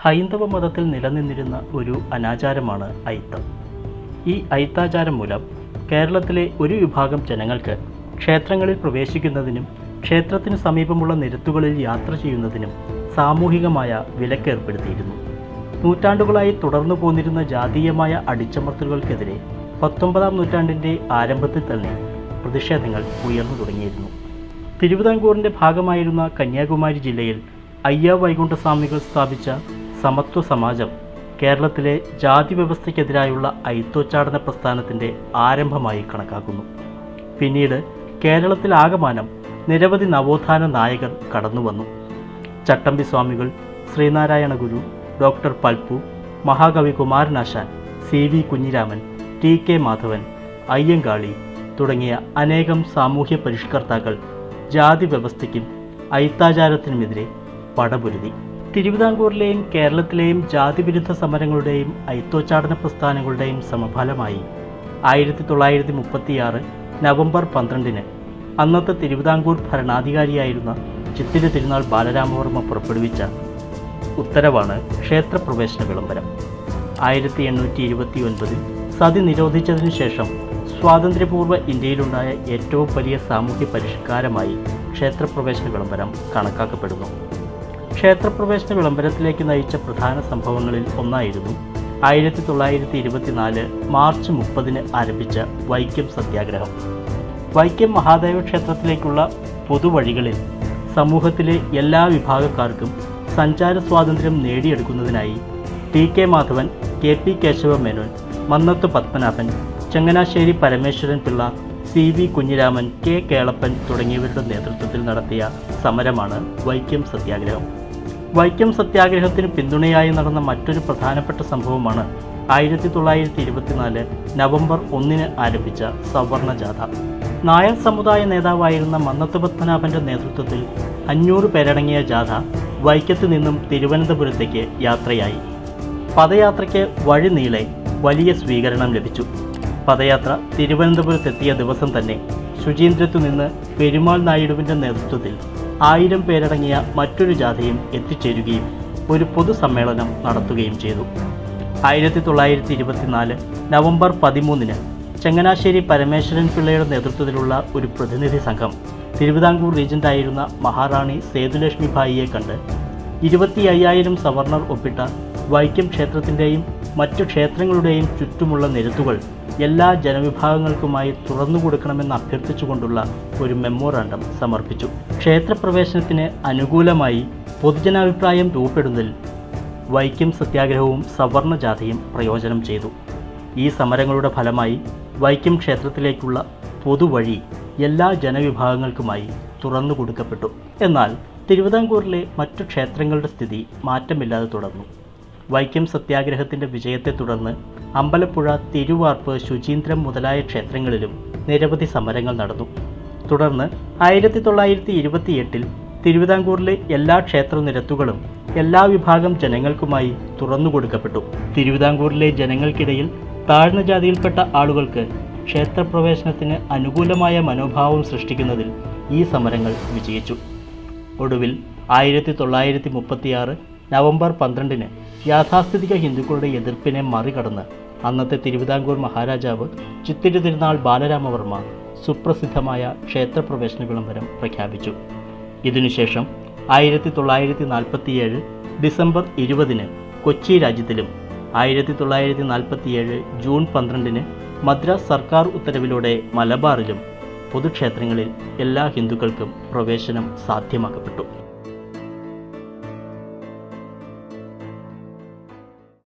ഹൈന്ദവ മതത്തിൽ നിലനിന്നിരുന്ന ഒരു അനാചാരമാണ് അയിത്തം. ഈ അയിത്താചാരം മൂലം കേരളത്തിലെ ഒരു വിഭാഗം ജനങ്ങൾക്ക് ക്ഷേത്രങ്ങളിൽ പ്രവേശിക്കുന്നതിനും ക്ഷേത്രത്തിനു സമീപമുള്ള നിരത്തുകളിൽ യാത്ര ചെയ്യുന്നതിനും സാമൂഹികമായ വിലക്കേർപ്പെടുത്തിയിരുന്നു. നൂറ്റാണ്ടുകളായി തുടർന്നു പോന്നിരുന്ന ജാതീയമായ അടിച്ചമർത്തലുകൾക്കെതിരെ 19-ാം നൂറ്റാണ്ടിൻ്റെ ആരംഭത്തിൽ തന്നെ പ്രതിഷേധങ്ങൾ ഉയർന്നു തുടങ്ങിയിരുന്നു. തിരുവിതാംകൂറിൻ്റെ ഭാഗമായിരുന്ന കന്യാകുമാരി ജില്ലയിൽ അയ്യ വൈകുണ്ഠസ്വാമികൾ സ്ഥാപിച്ച സമത്വ സമാജം കേരളത്തിലെ ജാതി വ്യവസ്ഥയ്ക്കെതിരായുള്ള അയിത്തോച്ചാടന പ്രസ്ഥാനത്തിൻ്റെ ആരംഭമായി കണക്കാക്കുന്നു. പിന്നീട് കേരളത്തിലാകമാനം നിരവധി നവോത്ഥാന നായകർ കടന്നുവന്നു. ചട്ടമ്പി സ്വാമികൾ, ശ്രീനാരായണ ഗുരു, ഡോക്ടർ പൽപ്പു, മഹാകവി കുമാരനാശാൻ, CV കുഞ്ഞിരാമൻ, TK മാധവൻ, അയ്യങ്കാളി തുടങ്ങിയ അനേകം സാമൂഹ്യ പരിഷ്കർത്താക്കൾ ജാതി വ്യവസ്ഥയ്ക്കും അയിത്താചാരത്തിനുമെതിരെ പടപൊരുതി. തിരുവിതാംകൂറിലെയും കേരളത്തിലെയും ജാതിവിരുദ്ധ സമരങ്ങളുടെയും അയിത്തോച്ചാടന പ്രസ്ഥാനങ്ങളുടെയും സമഫലമായി 1936 നവംബർ 12-ന് അന്നത്തെ തിരുവിതാംകൂർ ഭരണാധികാരിയായിരുന്ന ചിത്തിര തിരുനാൾ ബാലരാമവർമ്മ പുറപ്പെടുവിച്ച ഉത്തരവാണ് ക്ഷേത്രപ്രവേശന വിളംബരം. 1829 സതി നിരോധിച്ചതിനു ശേഷം സ്വാതന്ത്ര്യപൂർവ്വ ഇന്ത്യയിലുണ്ടായ ഏറ്റവും വലിയ സാമൂഹ്യ പരിഷ്കാരമായി ക്ഷേത്രപ്രവേശന വിളംബരം കണക്കാക്കപ്പെടുന്നു. ക്ഷേത്രപ്രവേശന വിളംബരത്തിലേക്ക് നയിച്ച പ്രധാന സംഭവങ്ങളിൽ ഒന്നായിരുന്നു 1924 മാർച്ച് 30-ന് ആരംഭിച്ച വൈക്കം സത്യാഗ്രഹം. വൈക്കം മഹാദേവ ക്ഷേത്രത്തിലേക്കുള്ള പൊതുവഴികളിൽ സമൂഹത്തിലെ എല്ലാ വിഭാഗക്കാർക്കും സഞ്ചാര സ്വാതന്ത്ര്യം നേടിയെടുക്കുന്നതിനായി TK Madhavan, KP Keshava Menon, Mannath Padmanabhan, Changanassery Parameswaran Pillai, CV Kunhiraman, K Kelappan തുടങ്ങിയവരുടെ നേതൃത്വത്തിൽ നടത്തിയ സമരമാണ് വൈക്കം സത്യാഗ്രഹം. വൈക്കം സത്യാഗ്രഹത്തിന് പിന്തുണയായി നടന്ന മറ്റൊരു പ്രധാനപ്പെട്ട സംഭവമാണ് 1924 നവംബർ 1-ന് ആരംഭിച്ച സവർണ ജാഥ. നായർ സമുദായ നേതാവായിരുന്ന മന്നത്ത് പത്മനാഭൻ്റെ നേതൃത്വത്തിൽ 500 പേരടങ്ങിയ ജാഥ വൈക്കത്ത് നിന്നും തിരുവനന്തപുരത്തേക്ക് യാത്രയായി. പദയാത്രയ്ക്ക് വഴി നീളെ വലിയ സ്വീകരണം ലഭിച്ചു. പദയാത്ര തിരുവനന്തപുരത്തെത്തിയ ദിവസം തന്നെ ശുചീന്ദ്രത്തു നിന്ന് പെരുമാൾ നായിഡുവിൻ്റെ നേതൃത്വത്തിൽ 1000 പേരടങ്ങിയ മറ്റൊരു ജാഥയും എത്തിച്ചേരുകയും ഒരു പൊതുസമ്മേളനം നടത്തുകയും ചെയ്തു. 1924 നവംബർ 13-ന് ചങ്ങനാശ്ശേരി പരമേശ്വരൻ പിള്ളയുടെ നേതൃത്വത്തിലുള്ള ഒരു പ്രതിനിധി സംഘം തിരുവിതാംകൂർ റീജൻ്റായിരുന്ന മഹാറാണി സേതുലക്ഷ്മി ഭായിയെ കണ്ട് 25,000 സവർണർ ഒപ്പിട്ട വൈക്കം ക്ഷേത്രത്തിൻ്റെയും മറ്റു ക്ഷേത്രങ്ങളുടെയും ചുറ്റുമുള്ള നിരത്തുകൾ എല്ലാ ജനവിഭാഗങ്ങൾക്കുമായി തുറന്നു കൊടുക്കണമെന്ന് അഭ്യർത്ഥിച്ചുകൊണ്ടുള്ള ഒരു മെമ്മോറാണ്ടം സമർപ്പിച്ചു. ക്ഷേത്രപ്രവേശനത്തിന് അനുകൂലമായി പൊതുജനാഭിപ്രായം രൂപപ്പെടുന്നതിൽ വൈക്കം സത്യാഗ്രഹവും സവർണ ജാഥയും പ്രയോജനം ചെയ്തു. ഈ സമരങ്ങളുടെ ഫലമായി വൈക്കം ക്ഷേത്രത്തിലേക്കുള്ള പൊതുവഴി എല്ലാ ജനവിഭാഗങ്ങൾക്കുമായി തുറന്നു കൊടുക്കപ്പെട്ടു. എന്നാൽ തിരുവിതാംകൂറിലെ മറ്റു ക്ഷേത്രങ്ങളുടെ സ്ഥിതി മാറ്റമില്ലാതെ തുടർന്നു. വൈക്കം സത്യാഗ്രഹത്തിൻ്റെ വിജയത്തെ തുടർന്ന് അമ്പലപ്പുഴ, തിരുവാർപ്പ്, ശുചീന്ദ്രം മുതലായ ക്ഷേത്രങ്ങളിലും നിരവധി സമരങ്ങൾ നടന്നു. തുടർന്ന് 1928 തിരുവിതാംകൂറിലെ എല്ലാ ക്ഷേത്ര നിരത്തുകളും എല്ലാ വിഭാഗം ജനങ്ങൾക്കുമായി തുറന്നു കൊടുക്കപ്പെട്ടു. തിരുവിതാംകൂറിലെ ജനങ്ങൾക്കിടയിൽ താഴ്ന്ന ജാതിയിൽപ്പെട്ട ആളുകൾക്ക് ക്ഷേത്രപ്രവേശനത്തിന് അനുകൂലമായ മനോഭാവം സൃഷ്ടിക്കുന്നതിൽ ഈ സമരങ്ങൾ വിജയിച്ചു. ഒടുവിൽ 1936 നവംബർ 12-ന് യാഥാസ്ഥിതിക ഹിന്ദുക്കളുടെ എതിർപ്പിനെ മറികടന്ന് അന്നത്തെ തിരുവിതാംകൂർ മഹാരാജാവ് ചിത്തിര തിരുനാൾ ബാലരാമവർമ്മ സുപ്രസിദ്ധമായ ക്ഷേത്രപ്രവേശന വിളംബരം പ്രഖ്യാപിച്ചു. ഇതിനുശേഷം 1947 ഡിസംബർ 20-ന് കൊച്ചി രാജ്യത്തിലും 1947 ജൂൺ 12-ന് മദ്രാസ് സർക്കാർ ഉത്തരവിലൂടെ മലബാറിലും പൊതുക്ഷേത്രങ്ങളിൽ എല്ലാ ഹിന്ദുക്കൾക്കും പ്രവേശനം സാധ്യമാക്കപ്പെട്ടു.